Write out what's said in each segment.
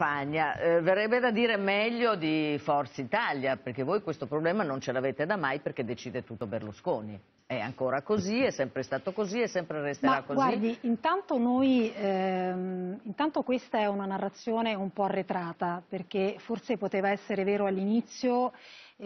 Spagna. Verrebbe da dire meglio di Forza Italia, perché voi questo problema non ce l'avete da mai perché decide tutto Berlusconi. È ancora così, è sempre stato così e sempre resterà così. Guardi, intanto intanto questa è una narrazione un po' arretrata, perché forse poteva essere vero all'inizio,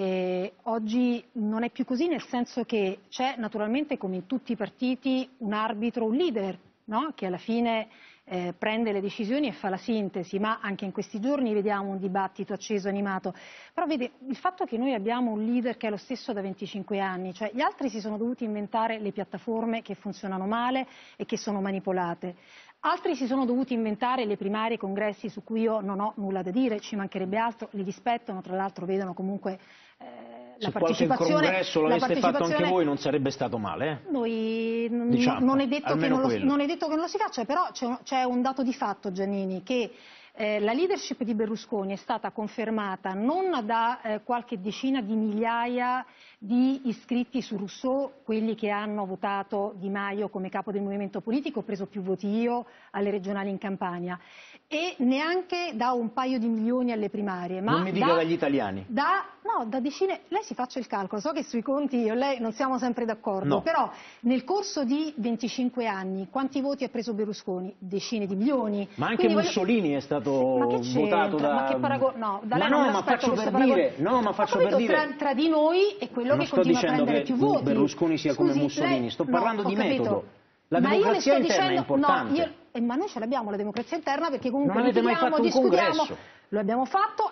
oggi non è più così, nel senso che c'è naturalmente, come in tutti i partiti, un arbitro, un leader, no? Che alla fine prende le decisioni e fa la sintesi, ma anche in questi giorni vediamo un dibattito acceso, animato. Però vede, il fatto che noi abbiamo un leader che è lo stesso da 25 anni, cioè gli altri si sono dovuti inventare le piattaforme che funzionano male e che sono manipolate. Altri si sono dovuti inventare le primarie, i congressi su cui io non ho nulla da dire, ci mancherebbe altro, li rispettano, tra l'altro vedono comunque la partecipazione. Se qualche congresso l'aveste fatto anche voi non sarebbe stato male, Noi diciamo, non è detto che non lo si faccia, però c'è un dato di fatto, Giannini, che la leadership di Berlusconi è stata confermata non da qualche decina di migliaia di iscritti su Rousseau, quelli che hanno votato Di Maio come capo del movimento politico, ho preso più voti io alle regionali in Campania, e neanche da un paio di milioni alle primarie. Ma non mi dica dagli italiani. No, da decine, lei si faccia il calcolo, so che sui conti io e lei non siamo sempre d'accordo, no. Però nel corso di 25 anni quanti voti ha preso Berlusconi? Decine di milioni. Ma anche Mussolini è stato votato da... Ma che paragone? No, da lei ma faccio per dire, tra di noi è quello che continua a prendere più voti. Berlusconi sia come Mussolini, sto parlando di metodo. La democrazia interna è importante. Ma noi ce l'abbiamo la democrazia interna, perché comunque non avete mai fatto un congresso. Lo abbiamo fatto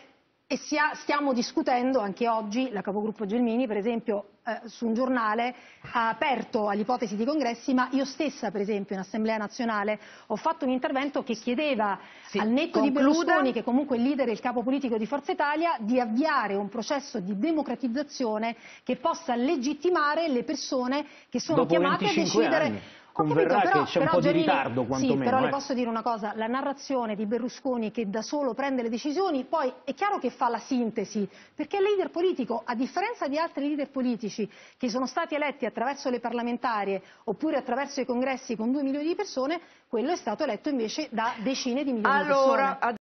stiamo discutendo anche oggi. La capogruppo Gelmini, per esempio, su un giornale ha aperto all'ipotesi di congressi, ma io stessa, per esempio, in Assemblea Nazionale ho fatto un intervento che chiedeva al netto di Berlusconi, che comunque è il leader e il capo politico di Forza Italia, di avviare un processo di democratizzazione che possa legittimare le persone che sono chiamate a decidere. Anni. Converrà che c'è un po' di ritardo, quantomeno. Sì, però le posso dire una cosa, la narrazione di Berlusconi che da solo prende le decisioni, poi è chiaro che fa la sintesi, perché è leader politico, a differenza di altri leader politici che sono stati eletti attraverso le parlamentarie oppure attraverso i congressi con 2 milioni di persone, quello è stato eletto invece da decine di milioni di persone.